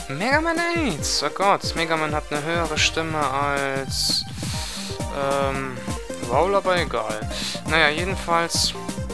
Mega Man 8! Oh Gott, Mega Man hat eine höhere Stimme als... Roll, aber egal. Naja, jedenfalls...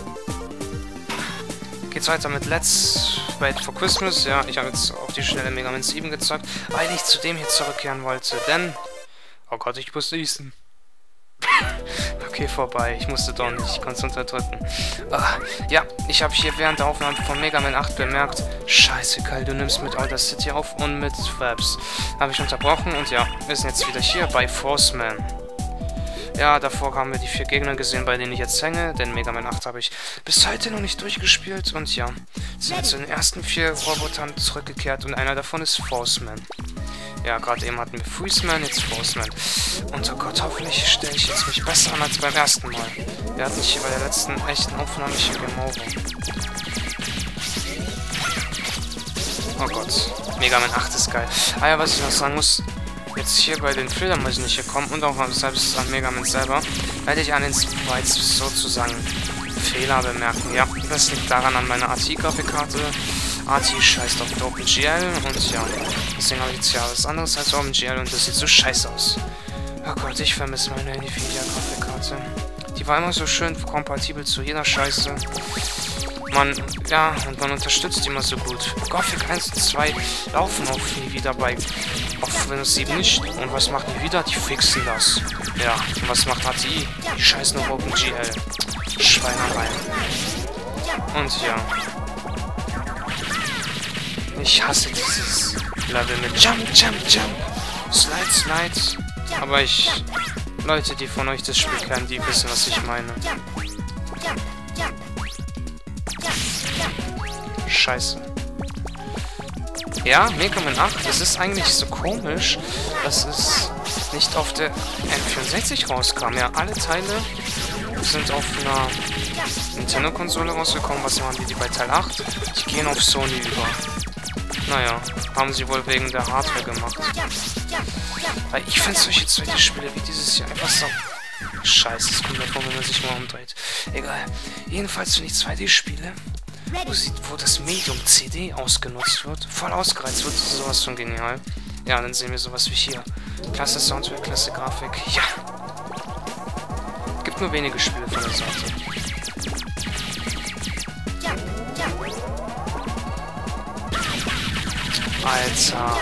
Geht's weiter mit Let's Wait for Christmas. Ja, ich habe jetzt auf die schnelle Mega Man 7 gezockt, weil ich zu dem hier zurückkehren wollte, denn... Oh Gott, ich musste niesen. Okay, vorbei. Ich musste doch nicht. Ich konnte es unterdrücken. Ja, ich habe hier während der Aufnahme von Mega Man 8 bemerkt, scheiße, Kyle, du nimmst mit Outer City auf und mit Fabs. Habe ich unterbrochen und ja, wir sind jetzt wieder hier bei Forceman. Ja, davor haben wir die 4 Gegner gesehen, bei denen ich jetzt hänge, denn Mega Man 8 habe ich bis heute noch nicht durchgespielt und ja, sind jetzt zu den ersten 4 Robotern zurückgekehrt und einer davon ist Forceman. Ja, gerade eben hatten wir Freezeman, jetzt Forceman. Und oh Gott, hoffentlich stelle ich jetzt mich besser an als beim ersten Mal. Wir hatten hier bei der letzten echten Aufnahme hier Game Over. Oh Gott, Mega Man 8 ist geil. Ah ja, was ich noch sagen muss, jetzt hier bei den Fledermäusen nicht hier kommen und auch selbst an Mega Man selber, werde ich an den Sprites sozusagen Fehler bemerken. Ja, das liegt daran an meiner ATI-Grafikkarte. ATI scheißt auf OpenGL und ja, deswegen habe ich jetzt ja was anderes als OpenGL und das sieht so scheiße aus. Oh Gott, ich vermisse meine Nvidia-Grafikkarte. Die war immer so schön kompatibel zu jeder Scheiße. Man, ja, und man unterstützt die immer so gut. Gothic 1 und 2 laufen auf Nvidia auf Windows 7 nicht. Und was macht Nvidia? Die fixen das. Ja, und was macht ATI? Die scheißen auf OpenGL. Schweinerei. Und ja. Ich hasse dieses Level mit Jump, Jump, Jump, Slide, Slide. Aber Leute, die von euch das Spiel kennen, die wissen, was ich meine. Scheiße. Ja, Mega Man 8, das ist eigentlich so komisch, dass es nicht auf der N64 rauskam. Ja, alle Teile sind auf einer Nintendo-Konsole rausgekommen. Was machen die bei Teil 8? Die gehen auf Sony über. Naja, haben sie wohl wegen der Hardware gemacht. Weil ich finde solche zweite Spiele wie dieses hier einfach so... Scheiße, das kommt davon, wenn man sich mal umdreht. Egal. Jedenfalls finde ich 2D-Spiele, wo das Medium CD ausgenutzt wird, voll ausgereizt wird, ist sowas von genial. Ja, dann sehen wir sowas wie hier. Klasse Soundtrack, klasse Grafik. Ja. Gibt nur wenige Spiele von der Sorte. Alter.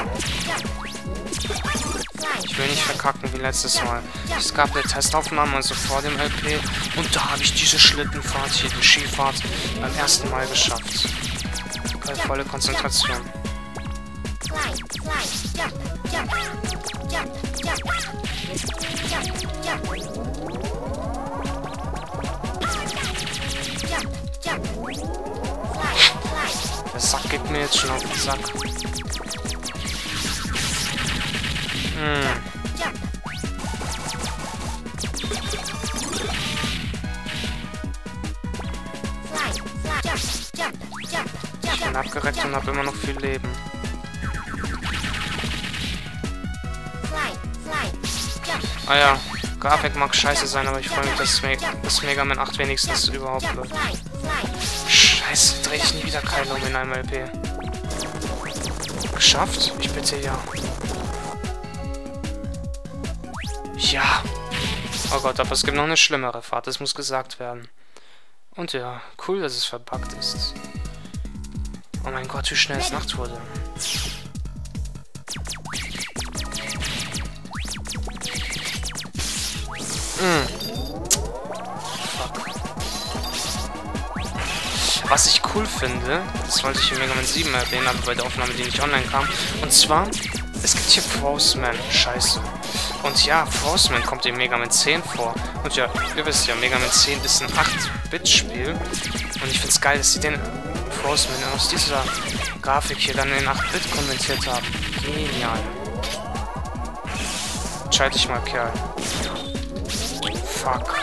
Ich will nicht verkacken wie letztes Mal. Es gab eine Testaufnahme, also vor dem LP. Und da habe ich diese Schlittenfahrt hier, die Skifahrt, beim ersten Mal geschafft. Bei volle Konzentration. Der Sack geht mir jetzt schon auf den Sack. Ich bin abgereckt und habe immer noch viel Leben. Ah ja, Grafik mag scheiße sein, aber ich freue mich, dass Mega Man 8 wenigstens überhaupt wird. Scheiße, drehe ich nie wieder Kylo in einem LP. Geschafft? Ich bitte ja. Ja. Oh Gott, aber es gibt noch eine schlimmere Fahrt, das muss gesagt werden. Und ja, cool, dass es verpackt ist. Oh mein Gott, wie schnell es Nacht wurde. Fuck. Was ich cool finde, das wollte ich in Mega Man 7 erwähnen, aber bei der Aufnahme, die nicht online kam. Und zwar, es gibt hier Forceman. Scheiße. Und ja, Forceman kommt in Mega Man 10 vor. Und ja, ihr wisst ja, Mega Man 10 ist ein 8-Bit-Spiel. Und ich finde es geil, dass sie den Forceman aus dieser Grafik hier dann in 8-Bit konvertiert haben. Genial. Entscheide ich mal, Kerl. Fuck.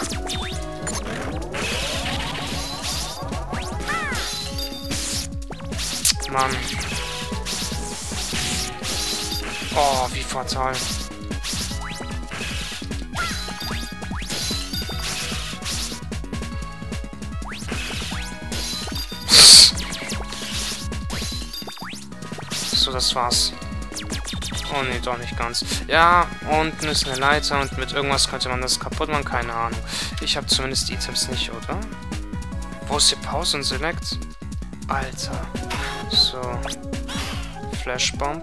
Mann. Oh, wie fatal. So, das war's. Oh ne, doch nicht ganz. Ja, unten ist eine Leiter und mit irgendwas könnte man das kaputt machen, keine Ahnung. Ich habe zumindest die Items nicht, oder? Wo ist hier Pause und Select? Alter. So. Flashbomb.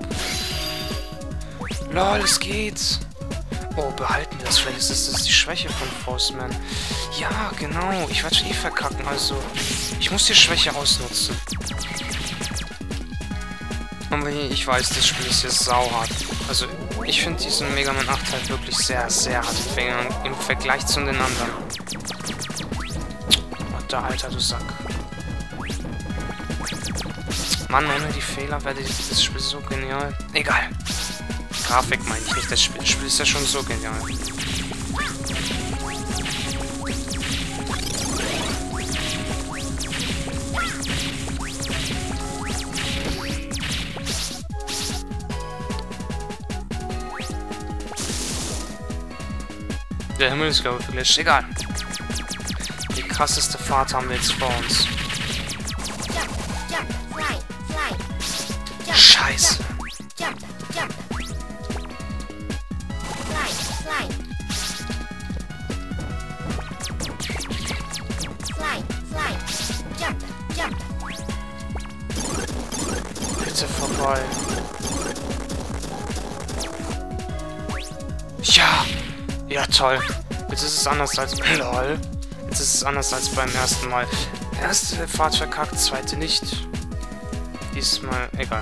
Lol, es geht. Oh, behalten wir das. Vielleicht ist das die Schwäche von Forceman. Ja, genau. Ich werde eh verkacken. Also, ich muss die Schwäche ausnutzen. Aber ich weiß, das Spiel ist jetzt sauhart. Also, ich finde diesen Mega Man 8 halt wirklich sehr, sehr hart im Vergleich zu den anderen. Oh, da, Alter, du Sack. Mann, ohne die Fehler wäre das Spiel so genial. Egal. Grafik meine ich nicht, das Spiel. Das Spiel ist ja schon so genial. Der Himmel ist, glaube ich, verglitscht. Egal. Die krasseste Fahrt haben wir jetzt vor uns. Scheiße. Bitte vorbei. Ja! Ja, toll. Jetzt ist es anders als... LOL. Jetzt ist es anders als beim ersten Mal. Erste Fahrt verkackt, zweite nicht. Diesmal... Egal.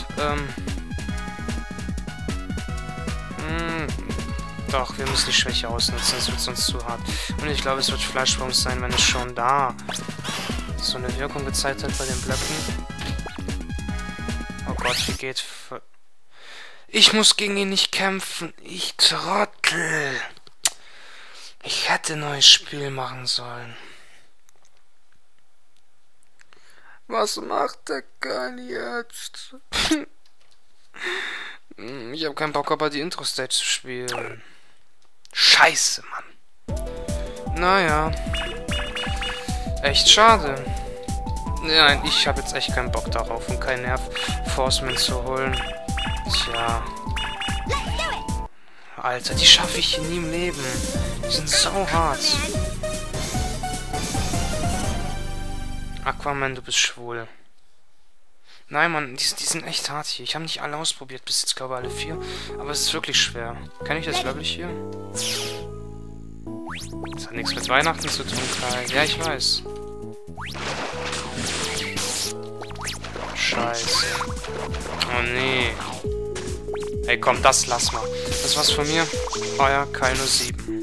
Doch, wir müssen die Schwäche ausnutzen, es wird sonst zu hart. Und ich glaube, es wird Flashbomb sein, wenn es schon da so eine Wirkung gezeigt hat bei den Blöcken. Oh Gott, wie geht... Ich muss gegen ihn nicht kämpfen. Ich Trottel. Ich hätte ein neues Spiel machen sollen. Was macht der Kerl jetzt? Ich habe keinen Bock, aber die Intro-Stage zu spielen. Scheiße, Mann. Naja. Echt schade. Nein, ich habe jetzt echt keinen Bock darauf und keinen Nerv, Forceman zu holen. Tja. Alter, die schaffe ich nie im Leben. Die sind so hart. Aquaman, du bist schwul. Nein, Mann, die sind echt hart hier. Ich habe nicht alle ausprobiert, bis jetzt glaube ich alle 4. Aber es ist wirklich schwer. Kann ich das Level hier? Das hat nichts mit Weihnachten zu tun, Kai. Ja, ich weiß. Scheiße. Oh, nee. Ey, komm, das lass mal. Das war's von mir. Euer Kai 07.